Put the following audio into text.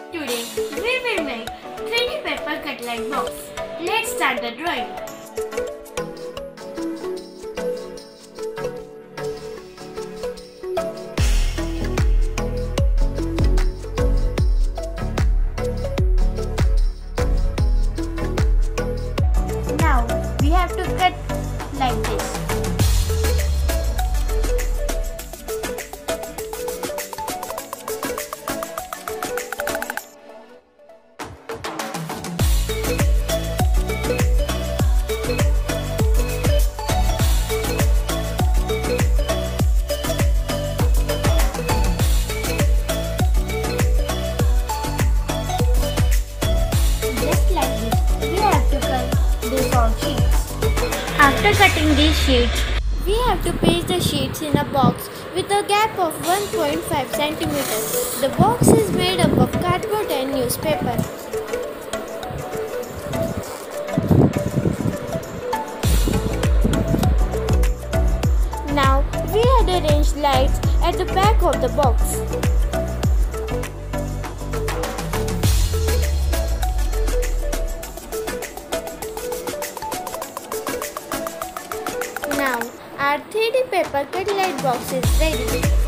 Today we will make 3D paper cutlet box. Let's start the drawing. Now we have to cut like this. After cutting these sheets, we have to place the sheets in a box with a gap of 1.5 cm. The box is made up of cardboard and newspaper. Now we had arranged lights at the back of the box. Now our 3D paper cutlet box is ready.